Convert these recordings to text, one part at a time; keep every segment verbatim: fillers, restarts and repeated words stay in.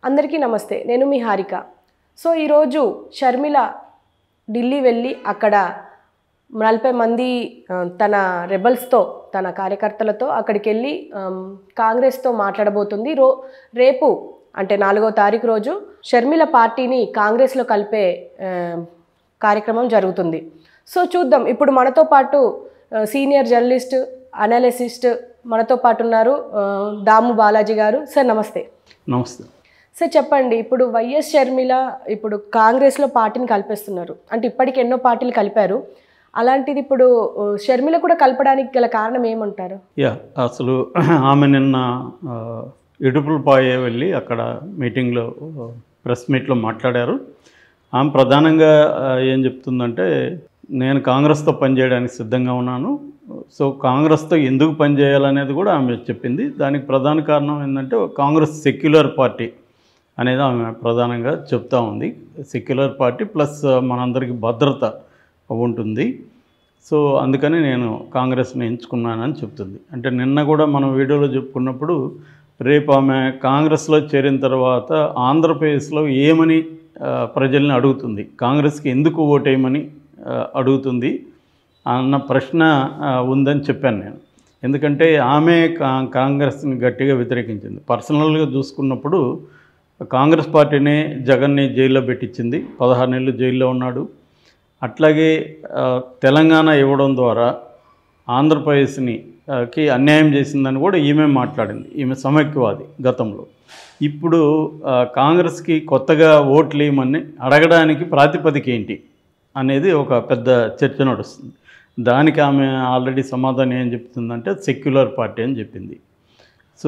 అందరికీ నమస్తే. నేను మీ హారిక. సో ఈరోజు షర్మిల ఢిల్లీ వెళ్ళి అక్కడ నలభై మంది తన రెబల్స్తో తన కార్యకర్తలతో అక్కడికి వెళ్ళి కాంగ్రెస్తో మాట్లాడబోతుంది. రో రేపు అంటే నాలుగో తారీఖు రోజు షర్మిల పార్టీని కాంగ్రెస్లో కలిపే కార్యక్రమం జరుగుతుంది. సో చూద్దాం. ఇప్పుడు మనతో పాటు సీనియర్ జర్నలిస్ట్ అనాలిసిస్ట్ మనతో పాటు ఉన్నారు దాము బాలాజీ గారు. సార్ నమస్తే. నమస్తే సార్. చెప్పండి, ఇప్పుడు వైఎస్ షర్మిల ఇప్పుడు కాంగ్రెస్లో పార్టీని కలిపేస్తున్నారు. అంటే ఇప్పటికి ఎన్నో పార్టీలు కలిపారు, అలాంటిది ఇప్పుడు షర్మిల కూడా కలపడానికి గల కారణం ఏమంటారు? యా అసలు ఆమె నిన్న ఇడుపులపాయ వెళ్ళి అక్కడ మీటింగ్లో ప్రెస్ మీట్లో మాట్లాడారు. ఆమె ప్రధానంగా ఏం చెప్తుందంటే, నేను కాంగ్రెస్తో పనిచేయడానికి సిద్ధంగా ఉన్నాను. సో కాంగ్రెస్తో ఎందుకు పనిచేయాలనేది కూడా ఆమె చెప్పింది. దానికి ప్రధాన కారణం ఏంటంటే, కాంగ్రెస్ సెక్యులర్ పార్టీ అనేది ఆమె ప్రధానంగా చెప్తా ఉంది. సెక్యులర్ పార్టీ ప్లస్ మనందరికీ భద్రత ఉంటుంది. సో అందుకని నేను కాంగ్రెస్ని ఎంచుకున్నానని చెప్తుంది. అంటే నిన్న కూడా మనం వీడియోలో చెప్పుకున్నప్పుడు, రేపు ఆమె కాంగ్రెస్లో చేరిన తర్వాత ఆంధ్రప్రదేశ్లో ఏమని ప్రజల్ని అడుగుతుంది, కాంగ్రెస్కి ఎందుకు ఓటేయమని అడుగుతుంది అన్న ప్రశ్న ఉందని చెప్పాను నేను. ఎందుకంటే ఆమె కాంగ్రెస్ని గట్టిగా వ్యతిరేకించింది. పర్సనల్గా చూసుకున్నప్పుడు కాంగ్రెస్ పార్టీనే జగన్ని జైల్లో పెట్టించింది. పదహారు నెలలు జైల్లో ఉన్నాడు. అట్లాగే తెలంగాణ ఇవ్వడం ద్వారా ఆంధ్రప్రదేశ్ని కి అన్యాయం చేసిందని కూడా ఈమె మాట్లాడింది. ఈమె సమైక్యవాది గతంలో. ఇప్పుడు కాంగ్రెస్కి కొత్తగా ఓట్లు వేయమని అడగడానికి ప్రాతిపదిక ఏంటి అనేది ఒక పెద్ద చర్చ నడుస్తుంది. దానికి ఆమె ఆల్రెడీ సమాధానం ఏం చెప్తుందంటే, సెక్యులర్ పార్టీ అని చెప్పింది. సో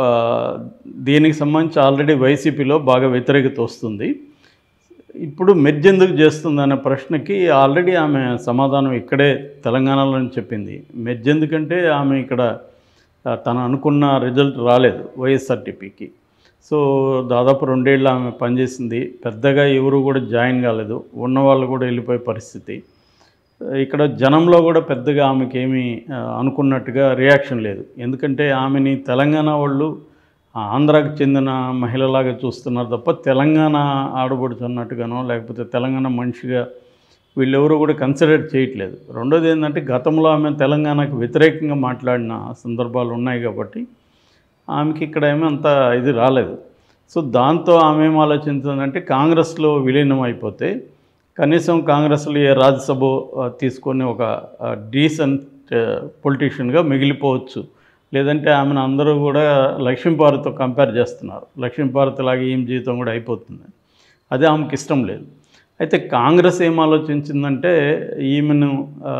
దీనికి సంబంధించి ఆల్రెడీ వైసీపీలో బాగా వ్యతిరేకత వస్తుంది. ఇప్పుడు మెర్జ్ ఎందుకు చేస్తుంది అనే ప్రశ్నకి ఆల్రెడీ ఆమె సమాధానం ఇక్కడే తెలంగాణలో చెప్పింది. మెర్జ్ ఎందుకంటే ఆమె ఇక్కడ తను అనుకున్న రిజల్ట్ రాలేదు వైఎస్ఆర్టీపీకి. సో దాదాపు రెండేళ్ళు ఆమె పనిచేసింది. పెద్దగా ఎవరు కూడా జాయిన్ కాలేదు, ఉన్నవాళ్ళు కూడా వెళ్ళిపోయే పరిస్థితి. ఇక్కడ జనంలో కూడా పెద్దగా ఆమెకి ఏమీ అనుకున్నట్టుగా రియాక్షన్ లేదు. ఎందుకంటే ఆమెని తెలంగాణ వాళ్ళు ఆంధ్రాకి చెందిన మహిళలాగా చూస్తున్నారు తప్ప తెలంగాణ ఆడబడుతున్నట్టుగానో లేకపోతే తెలంగాణ మనిషిగా వీళ్ళెవరూ కూడా కన్సిడర్ చేయట్లేదు. రెండోది ఏంటంటే, గతంలో ఆమె తెలంగాణకు వ్యతిరేకంగా మాట్లాడిన సందర్భాలు ఉన్నాయి కాబట్టి ఆమెకి ఇక్కడ ఏమీ అంత ఇది రాలేదు. సో దాంతో ఆమె ఏం ఆలోచించిందంటే, కాంగ్రెస్లో విలీనం అయిపోతే కనీసం కాంగ్రెస్లో ఏ రాజ్యసభ తీసుకొని ఒక డీసెంట్ పొలిటీషియన్గా మిగిలిపోవచ్చు. లేదంటే ఆమెను అందరూ కూడా లక్ష్మీపార్వతితో కంపేర్ చేస్తున్నారు. లక్ష్మీపార్వతి లాగా ఏం జీవితం కూడా అయిపోతుంది. అదే ఆమెకి ఇష్టం లేదు. అయితే కాంగ్రెస్ ఏం ఆలోచించిందంటే, ఈమెను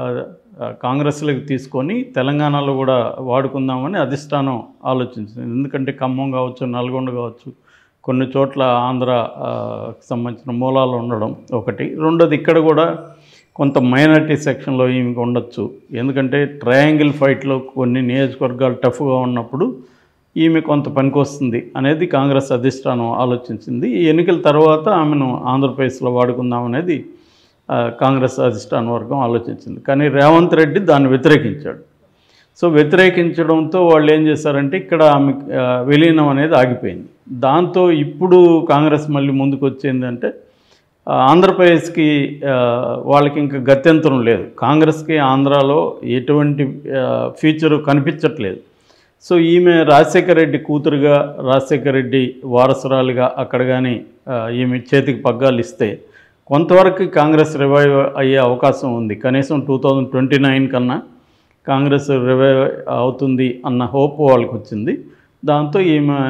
కాంగ్రెస్లోకి తీసుకొని తెలంగాణలో కూడా వాడుకుందామని అధిష్టానం ఆలోచించింది. ఎందుకంటే ఖమ్మం కావచ్చు, నల్గొండ కావచ్చు, కొన్ని చోట్ల ఆంధ్రాకి సంబంధించిన మూలాలు ఉండడం ఒకటి. రెండోది, ఇక్కడ కూడా కొంత మైనారిటీ సెక్షన్లో ఈమెకు ఉండొచ్చు. ఎందుకంటే ట్రయాంగిల్ ఫైట్లో కొన్ని నియోజకవర్గాలు టఫ్గా ఉన్నప్పుడు ఈమె కొంత పనికొస్తుంది అనేది కాంగ్రెస్ అధిష్టానం ఆలోచించింది. ఈ ఎన్నికల తర్వాత ఆమెను ఆంధ్రప్రదేశ్లో వాడుకుందాం అనేది కాంగ్రెస్ అధిష్టాన వర్గం ఆలోచించింది. కానీ రేవంత్ రెడ్డి దాన్ని వ్యతిరేకించాడు. సో వ్యతిరేకించడంతో వాళ్ళు ఏం చేశారంటే, ఇక్కడ ఆమె విలీనం అనేది ఆగిపోయింది. దాంతో ఇప్పుడు కాంగ్రెస్ మళ్ళీ ముందుకు వచ్చిందంటే, ఆంధ్రప్రదేశ్కి వాళ్ళకి ఇంకా గత్యంతరం లేదు. కాంగ్రెస్కి ఆంధ్రాలో ఎటువంటి ఫ్యూచరు కనిపించట్లేదు. సో ఈమె రాజశేఖర రెడ్డి కూతురుగా, రాజశేఖర రెడ్డి వారసురాలుగా అక్కడ కానీ ఈమె చేతికి పగ్గాలు ఇస్తే కొంతవరకు కాంగ్రెస్ రివైవ్ అయ్యే అవకాశం ఉంది. కనీసం టూ థౌజండ్ ట్వంటీ నైన్ కన్నా కాంగ్రెస్ రివైవ్ అవుతుంది అన్న హోప్ వాళ్ళకి వచ్చింది. దాంతో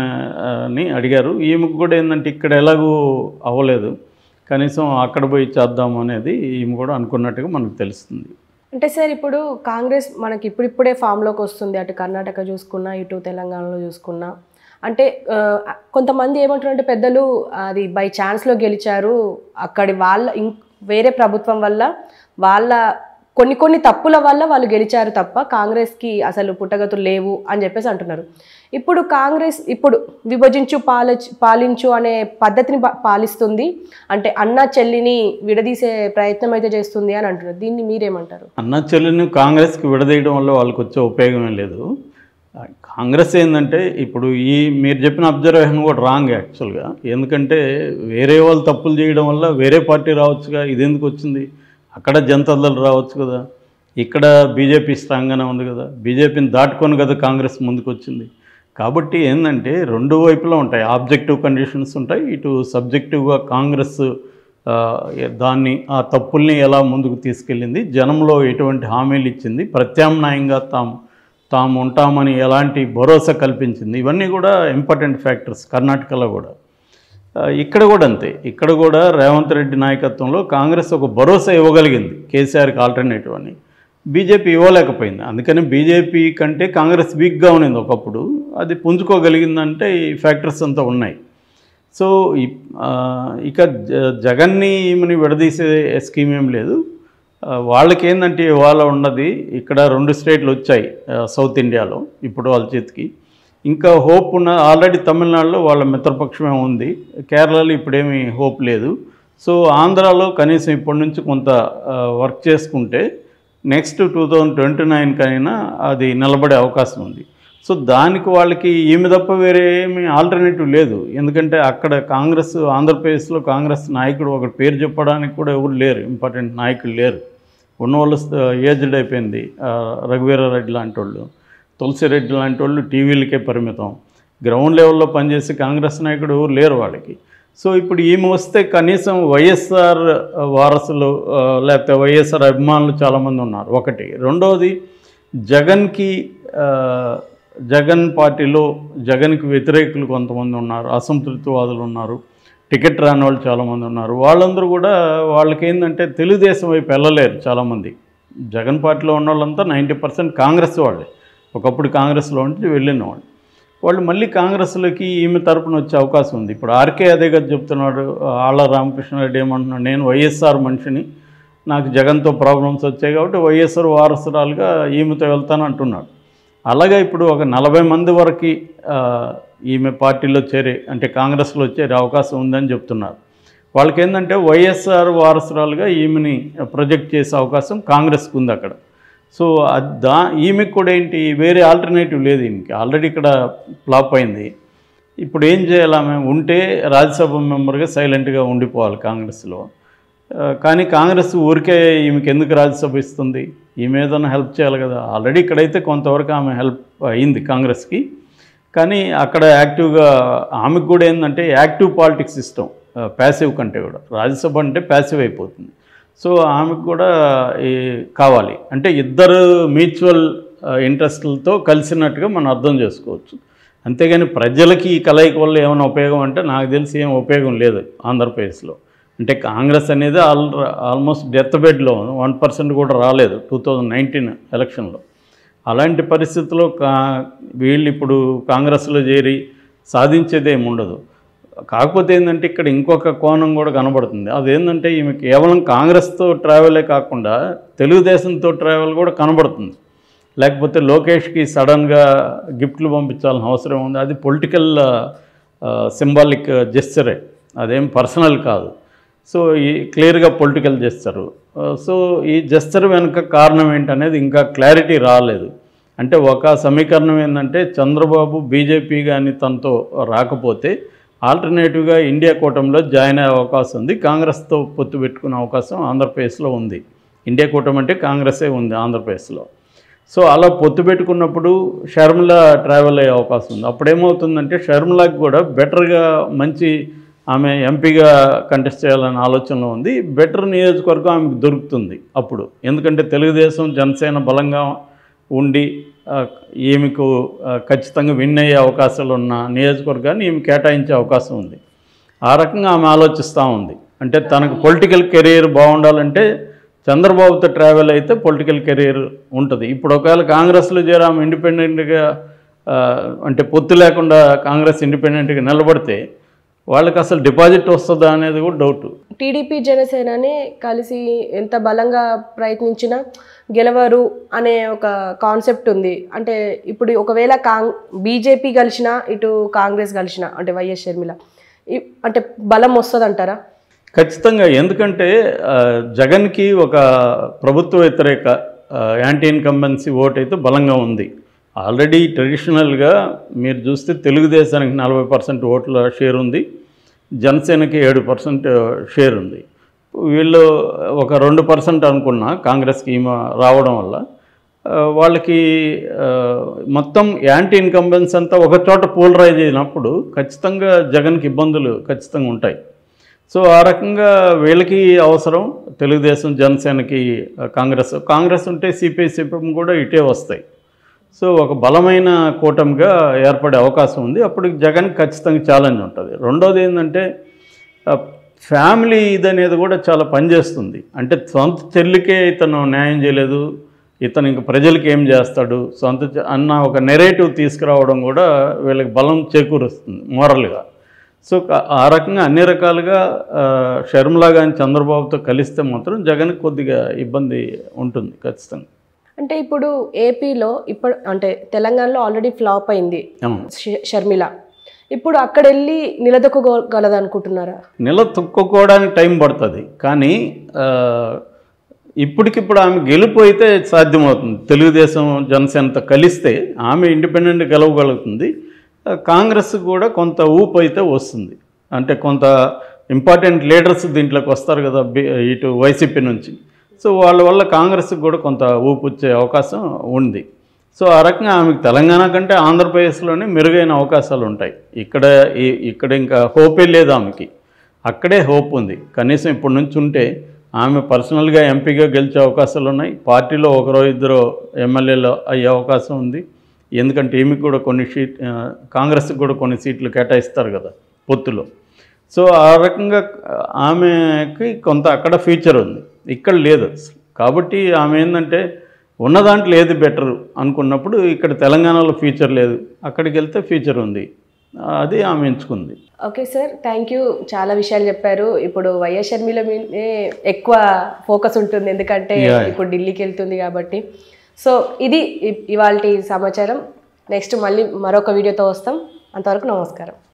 ఈమెని అడిగారు. ఈమెకు కూడా ఏంటంటే, ఇక్కడ ఎలాగూ అవ్వలేదు, కనీసం అక్కడ పోయి చేద్దాము అనేది ఈమె కూడా అనుకున్నట్టుగా మనకు తెలుస్తుంది. అంటే సార్, ఇప్పుడు కాంగ్రెస్ మనకి ఇప్పుడిప్పుడే ఫామ్లోకి వస్తుంది. అటు కర్ణాటక చూసుకున్నా, ఇటు తెలంగాణలో చూసుకున్నా. అంటే కొంతమంది ఏమంటారంటే పెద్దలు, అది బై ఛాన్స్లో గెలిచారు, అక్కడి వాళ్ళ ఇం వేరే ప్రభుత్వం వల్ల వాళ్ళ కొన్ని కొన్ని తప్పుల వల్ల వాళ్ళు గెలిచారు తప్ప కాంగ్రెస్కి అసలు పుట్టగతులు లేవు అని చెప్పేసి అంటున్నారు. ఇప్పుడు కాంగ్రెస్ ఇప్పుడు విభజించు పాల పాలించు అనే పద్ధతిని పాలిస్తుంది. అంటే అన్న చెల్లిని విడదీసే ప్రయత్నం అయితే చేస్తుంది అని అంటున్నారు. దీన్ని మీరేమంటారు? అన్న చెల్లిని కాంగ్రెస్కి విడదీయడం వల్ల వాళ్ళకి వచ్చే ఉపయోగమే లేదు. కాంగ్రెస్ ఏంటంటే ఇప్పుడు ఈ మీరు చెప్పిన అబ్జర్వేషన్ కూడా రాంగ్ యాక్చువల్గా. ఎందుకంటే వేరే వాళ్ళు తప్పులు చేయడం వల్ల వేరే పార్టీ రావచ్చుగా, ఇది ఎందుకు వచ్చింది? అక్కడ జనతాదళ్ రావచ్చు కదా, ఇక్కడ బీజేపీ స్ట్రాంగ్గానే ఉంది కదా, బీజేపీని దాటుకొని కదా కాంగ్రెస్ ముందుకు వచ్చింది. కాబట్టి ఏంటంటే రెండు వైపులా ఉంటాయి, ఆబ్జెక్టివ్ కండిషన్స్ ఉంటాయి, ఇటు సబ్జెక్టివ్గా కాంగ్రెస్ దాన్ని ఆ తప్పుల్ని ఎలా ముందుకు తీసుకెళ్ళింది, జనంలో ఎటువంటి హామీలు ఇచ్చింది, ప్రత్యామ్నాయంగా తాము తాము ఉంటామని ఎలాంటి భరోసా కల్పించింది, ఇవన్నీ కూడా ఇంపార్టెంట్ ఫ్యాక్టర్స్ కర్ణాటకలో కూడా. ఇక్కడ కూడా అంతే, ఇక్కడ కూడా రేవంత్ రెడ్డి నాయకత్వంలో కాంగ్రెస్ ఒక భరోసా ఇవ్వగలిగింది కేసీఆర్కి ఆల్టర్నేటివ్ అని, బీజేపీ ఇవ్వలేకపోయింది. అందుకని బీజేపీ కంటే కాంగ్రెస్ వీక్గా ఉన్నది ఒకప్పుడు, అది పుంజుకోగలిగిందంటే ఈ ఫ్యాక్టర్స్ అంతా ఉన్నాయి. సో ఇక జగన్ని ఈమెని విడదీసే స్కీమ్ ఏం లేదు. వాళ్ళకి ఏంటంటే ఇవాళ ఉన్నది ఇక్కడ రెండు స్టేట్లు వచ్చాయి సౌత్ ఇండియాలో ఇప్పుడు వాళ్ళ చేతికి, ఇంకా హోప్ ఉన్న ఆల్రెడీ తమిళనాడులో వాళ్ళ మిత్రపక్షమే ఉంది, కేరళలో ఇప్పుడేమీ హోప్ లేదు. సో ఆంధ్రాలో కనీసం ఇప్పటి నుంచి కొంత వర్క్ చేసుకుంటే నెక్స్ట్ టూ థౌజండ్ ట్వంటీ నైన్కైనా అది నిలబడే అవకాశం ఉంది. సో దానికి వాళ్ళకి ఈమె తప్ప వేరే ఏమీ ఆల్టర్నేటివ్ లేదు. ఎందుకంటే అక్కడ కాంగ్రెస్ ఆంధ్రప్రదేశ్లో కాంగ్రెస్ నాయకుడు ఒకటి పేరు చెప్పడానికి కూడా ఎవరు లేరు, ఇంపార్టెంట్ నాయకులు లేరు. ఉన్నవాళ్ళు ఏజ్డ్ అయిపోయింది, రఘువీరారెడ్డి లాంటి వాళ్ళు, తులసిరెడ్డి లాంటి వాళ్ళు టీవీలకే పరిమితం, గ్రౌండ్ లెవెల్లో పనిచేసే కాంగ్రెస్ నాయకుడు ఎవరు లేరు వాళ్ళకి. సో ఇప్పుడు ఈమె వస్తే కనీసం వైఎస్ఆర్ వారసులు లేకపోతే వైఎస్ఆర్ అభిమానులు చాలామంది ఉన్నారు ఒకటి. రెండవది జగన్కి జగన్ పార్టీలో జగన్కి వ్యతిరేకులు కొంతమంది ఉన్నారు, అసంతృప్తివాదులు ఉన్నారు, టికెట్ రాని వాళ్ళు చాలామంది ఉన్నారు. వాళ్ళందరూ కూడా వాళ్ళకి ఏంటంటే తెలుగుదేశం వైపు వెళ్ళలేరు చాలామంది. జగన్ పార్టీలో ఉన్న వాళ్ళంతా నైంటీ పర్సెంట్ కాంగ్రెస్ వాళ్ళే, ఒకప్పుడు కాంగ్రెస్లో ఉంటే వెళ్ళిన వాళ్ళు. వాళ్ళు మళ్ళీ కాంగ్రెస్లోకి ఈమె తరపున వచ్చే అవకాశం ఉంది. ఇప్పుడు ఆర్కే అదే కదా చెప్తున్నాడు, ఆళ్ళ రామకృష్ణారెడ్డి ఏమంటున్నాడు, నేను వైఎస్ఆర్ మనిషిని, నాకు జగన్తో ప్రాబ్లమ్స్ వచ్చాయి కాబట్టి వైఎస్ఆర్ వారసురాలుగా ఈమెతో వెళ్తాను అంటున్నాడు. అలాగే ఇప్పుడు ఒక నలభై మంది వరకు ఈమె పార్టీలో చేరే అంటే కాంగ్రెస్లో చేరే అవకాశం ఉందని చెప్తున్నారు. వాళ్ళకి ఏంటంటే వైఎస్ఆర్ వారసురాలుగా ఈమెని ప్రొజెక్ట్ చేసే అవకాశం కాంగ్రెస్కి ఉంది అక్కడ. సో దా ఈమెకు కూడా ఏంటి వేరే ఆల్టర్నేటివ్ లేదు, ఈమెకి ఆల్రెడీ ఇక్కడ ఫ్లాప్ అయింది. ఇప్పుడు ఏం చేయాలి, ఆమె ఉంటే రాజ్యసభ మెంబర్గా సైలెంట్గా ఉండిపోవాలి కాంగ్రెస్లో. కానీ కాంగ్రెస్ ఊరికే ఈమెకి ఎందుకు రాజ్యసభ ఇస్తుంది, ఈమె ఏదైనా హెల్ప్ చేయాలి కదా. ఆల్రెడీ ఇక్కడైతే కొంతవరకు ఆమె హెల్ప్ అయింది కాంగ్రెస్కి, కానీ అక్కడ యాక్టివ్గా ఆమెకు కూడా ఏంటంటే యాక్టివ్ పాలిటిక్స్ ఇష్టం, ప్యాసివ్ కంటే కూడా. రాజ్యసభ అంటే ప్యాసివ్ అయిపోతుంది. సో ఆమెకు కూడా కావాలి అంటే ఇద్దరు మ్యూచువల్ ఇంట్రెస్ట్లతో కలిసినట్టుగా మనం అర్థం చేసుకోవచ్చు. అంతేగాని ప్రజలకి ఈ కలయిక వల్ల ఏమైనా ఉపయోగం అంటే నాకు తెలిసి ఏం ఉపయోగం లేదు ఆంధ్రప్రదేశ్లో. అంటే కాంగ్రెస్ అనేది ఆల్ ఆల్మోస్ట్ డెత్ బెడ్లో వన్ పర్సెంట్ కూడా రాలేదు టూ థౌజండ్ నైన్టీన్ ఎలక్షన్లో. అలాంటి పరిస్థితుల్లో కా వీళ్ళు ఇప్పుడు కాంగ్రెస్లో చేరి సాధించేది ఏమి ఉండదు. కాకపోతే ఏంటంటే ఇక్కడ ఇంకొక కోణం కూడా కనబడుతుంది. అదేంటంటే ఈమె కేవలం కాంగ్రెస్తో ట్రావెలే కాకుండా తెలుగుదేశంతో ట్రావెల్ కూడా కనబడుతుంది. లేకపోతే లోకేష్కి సడన్గా గిఫ్ట్లు పంపించాల్సిన అవసరం ఉంది, అది పొలిటికల్ సింబాలిక్ జెస్చరే, అదేం పర్సనల్ కాదు. సో ఈ క్లియర్గా పొలిటికల్ జెస్చరు. సో ఈ జెస్చర్ వెనుక కారణం ఏంటనేది ఇంకా క్లారిటీ రాలేదు. అంటే ఒక సమీకరణం ఏంటంటే చంద్రబాబు బీజేపీ కానీ తనతో రాకపోతే ఆల్టర్నేటివ్గా ఇండియా కూటమిలో జాయిన్ అయ్యే అవకాశం ఉంది, కాంగ్రెస్తో పొత్తు పెట్టుకునే అవకాశం ఆంధ్రప్రదేశ్లో ఉంది. ఇండియా కూటమి అంటే కాంగ్రెసే ఉంది ఆంధ్రప్రదేశ్లో. సో అలా పొత్తు పెట్టుకున్నప్పుడు షర్మిల ట్రావెల్ అయ్యే అవకాశం ఉంది. అప్పుడేమవుతుందంటే షర్మిలకు కూడా బెటర్గా మంచి ఆమె ఎంపీగా కంటెస్ట్ చేయాలనే ఆలోచనలో ఉంది, బెటర్ నియోజకవర్గం ఆమెకు దొరుకుతుంది అప్పుడు. ఎందుకంటే తెలుగుదేశం జనసేన బలంగా ఉండి ఈమెకు ఖచ్చితంగా విన్ అయ్యే అవకాశాలు ఉన్న నియోజకవర్గాన్ని ఈమె కేటాయించే అవకాశం ఉంది. ఆ రకంగా ఆమె ఆలోచిస్తూ ఉంది. అంటే తనకు పొలిటికల్ కెరీర్ బాగుండాలంటే చంద్రబాబుతో ట్రావెల్ అయితే పొలిటికల్ కెరీర్ ఉంటుంది. ఇప్పుడు ఒకవేళ కాంగ్రెస్లో చేరి ఆమె ఇండిపెండెంట్గా అంటే పొత్తు లేకుండా కాంగ్రెస్ ఇండిపెండెంట్గా నిలబడితే వాళ్ళకి అసలు డిపాజిట్ వస్తుందా అనేది కూడా డౌట్. టీడీపీ జనసేనని కలిసి ఎంత బలంగా ప్రయత్నించినా గెలవరు అనే ఒక కాన్సెప్ట్ ఉంది. అంటే ఇప్పుడు ఒకవేళ కాంగ్ బీజేపీ కలిసినా ఇటు కాంగ్రెస్ కలిసినా అంటే వైఎస్ షర్మిల అంటే బలం వస్తుంది అంటారా? ఖచ్చితంగా. ఎందుకంటే జగన్కి ఒక ప్రభుత్వ వ్యతిరేక యాంటీ ఇన్కంబెన్సీ ఓట్ అయితే బలంగా ఉంది. ఆల్రెడీ ట్రెడిషనల్గా మీరు చూస్తే తెలుగుదేశానికి నలభై పర్సెంట్ ఓట్ల షేర్ ఉంది, జనసేనకి ఏడు పర్సెంట్ షేర్ ఉంది. వీళ్ళు ఒక రెండు పర్సెంట్ అనుకున్నా కాంగ్రెస్కి ఈమె రావడం వల్ల వాళ్ళకి మొత్తం యాంటీ ఇన్కంబెన్స్ అంతా ఒక చోట పోలరైజ్ అయినప్పుడు ఖచ్చితంగా జగన్కి ఇబ్బందులు ఖచ్చితంగా ఉంటాయి. సో ఆ రకంగా వీళ్ళకి అవసరం తెలుగుదేశం, జనసేనకి కాంగ్రెస్ కాంగ్రెస్ ఉంటే సిపిఐ సిపిఎం కూడా ఇటే వస్తాయి. సో ఒక బలమైన కూటమిగా ఏర్పడే అవకాశం ఉంది. అప్పుడు జగన్కి ఖచ్చితంగా ఛాలెంజ్ ఉంటుంది. రెండోది ఏంటంటే ఫ్యామిలీ ఇదనేది కూడా చాలా పనిచేస్తుంది. అంటే సొంత చెల్లికే ఇతను న్యాయం చేయలేదు, ఇతను ఇంక ప్రజలకి ఏం చేస్తాడు సొంత అన్న ఒక నెరేటివ్ తీసుకురావడం కూడా వీళ్ళకి బలం చేకూరుస్తుంది మోరల్గా. సో ఆ రకంగా అన్ని రకాలుగా షర్మిలా కానీ చంద్రబాబుతో కలిస్తే మాత్రం జగన్కి కొద్దిగా ఇబ్బంది ఉంటుంది ఖచ్చితంగా. అంటే ఇప్పుడు ఏపీలో ఇప్పుడు అంటే తెలంగాణలో ఆల్రెడీ ఫ్లాప్ అయింది షర్మిల, ఇప్పుడు అక్కడ వెళ్ళి నిలదొక్కగలదు అనుకుంటున్నారా? నిలదొక్కుకోవడానికి టైం పడుతుంది, కానీ ఇప్పటికిప్పుడు ఆమె గెలుపు అయితే సాధ్యమవుతుంది. తెలుగుదేశం జనసేనతో కలిస్తే ఆమె ఇండిపెండెంట్ గెలవగలుగుతుంది. కాంగ్రెస్ కూడా కొంత ఊపు అయితే వస్తుంది. అంటే కొంత ఇంపార్టెంట్ లీడర్స్ దీంట్లోకి వస్తారు కదా ఇటు వైసీపీ నుంచి. సో వాళ్ళ వల్ల కాంగ్రెస్కి కూడా కొంత ఊపు వచ్చే అవకాశం ఉంది. సో ఆ రకంగా ఆమెకు తెలంగాణ కంటే ఆంధ్రప్రదేశ్లోనే మెరుగైన అవకాశాలు ఉంటాయి. ఇక్కడ ఇక్కడ ఇంకా హోపే లేదు ఆమెకి, అక్కడే హోప్ ఉంది. కనీసం ఇప్పటి నుంచి ఉంటే ఆమె పర్సనల్గా ఎంపీగా గెలిచే అవకాశాలు ఉన్నాయి. పార్టీలో ఒకరో ఇద్దరు ఎమ్మెల్యేలు అయ్యే అవకాశం ఉంది. ఎందుకంటే ఈమెకి కూడా కొన్ని సీట్ కాంగ్రెస్కి కూడా కొన్ని సీట్లు కేటాయిస్తారు కదా పొత్తులో. సో ఆ రకంగా ఆమెకి కొంత అక్కడ ఫ్యూచర్ ఉంది, ఇక్కడ లేదు. కాబట్టి ఆమె ఏంటంటే ఉన్న దాంట్లో ఏది బెటర్ అనుకున్నప్పుడు ఇక్కడ తెలంగాణలో ఫ్యూచర్ లేదు, అక్కడికి వెళ్తే ఫ్యూచర్ ఉంది, అది ఆమె ఎంచుకుంది. Okay sir, thank you. చాలా విషయాలు చెప్పారు. ఇప్పుడు వైఎస్ షర్మిల మీదే ఎక్కువ ఫోకస్ ఉంటుంది, ఎందుకంటే ఇప్పుడు ఢిల్లీకి వెళ్తుంది కాబట్టి. సో ఇది ఇవాల్టి సమాచారం. నెక్స్ట్ మళ్ళీ మరొక వీడియోతో వస్తాం. అంతవరకు నమస్కారం.